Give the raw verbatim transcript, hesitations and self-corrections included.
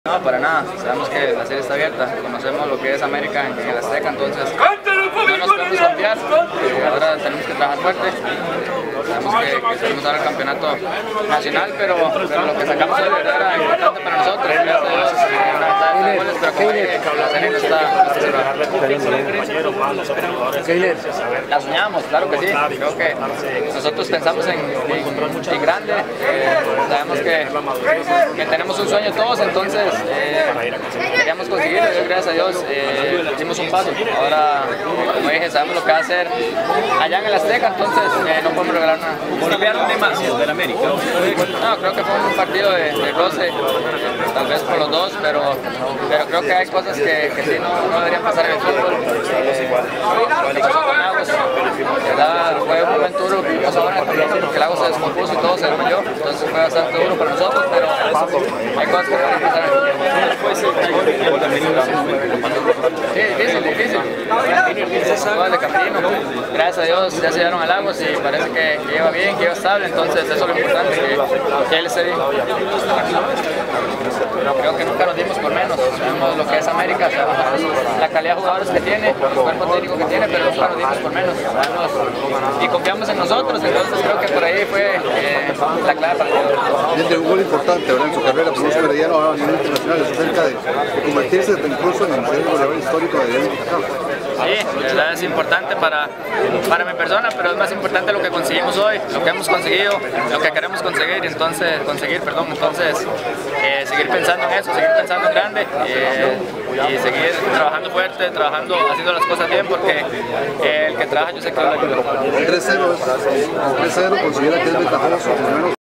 No, para nada. Sabemos que la serie está abierta. Conocemos lo que es América en, en el Azteca, entonces no nos podemos confiar. Eh, ahora tenemos que trabajar fuerte. Eh, sabemos que, que tenemos ahora el campeonato nacional, pero, pero lo que sacamos hoy de verdad era importante para nosotros. Gracias a Dios, eh, una ventaja de goles, pero como dije, la serie no está, no está cerrada. La soñamos, claro que sí. Creo que nosotros pensamos en, en, en grande. Eh, sabemos que, que tenemos un sueño todos, entonces eh, queríamos conseguirlo. Gracias a Dios eh, hicimos un paso. Ahora, como dije, sabemos lo que va a hacer allá en el Azteca, entonces eh, no podemos regalar nada. ¿Golpearon demasiado del América? No, creo que fue un partido de, de roce, eh, tal vez por los dos, pero, pero creo que hay cosas que, que sí no, no deberían pasar en el fútbol. Eh, ¿verdad? Fue un momento duro que vimos ahora porque el agua se descompuso y todo se desmayó, entonces fue bastante duro para nosotros, pero hay cosas que no deberían pasar en el fútbol. Sí, difícil, difícil. Igual de camino. Gracias a Dios ya se llegaron al Lagos y parece que, que lleva bien, que lleva estable, entonces eso es lo importante, que, que él esté bien. Creo que nunca nos dimos por menos, sabemos lo que es América, sabemos la calidad de jugadores que tiene, el cuerpo técnico que tiene, pero nunca nos dimos por menos, sabemos y confiamos en nosotros, entonces creo que por ahí fue eh, la clave para todo. Tiene un gol importante ahora en su carrera, como es Herediano ahora a nivel internacional, es cerca de, de convertirse incluso en el goleador histórico de Herediano. Sí, de verdad es importante para, para mi persona, pero es más importante lo que conseguimos hoy, lo que hemos conseguido, lo que queremos conseguir, entonces, conseguir, perdón, entonces eh, seguir pensando en eso, seguir pensando en grande eh, y seguir trabajando fuerte, trabajando, haciendo las cosas bien, porque eh, el que trabaja yo sé que va a ayudar. tres cero, tres cero considera que es ventajoso.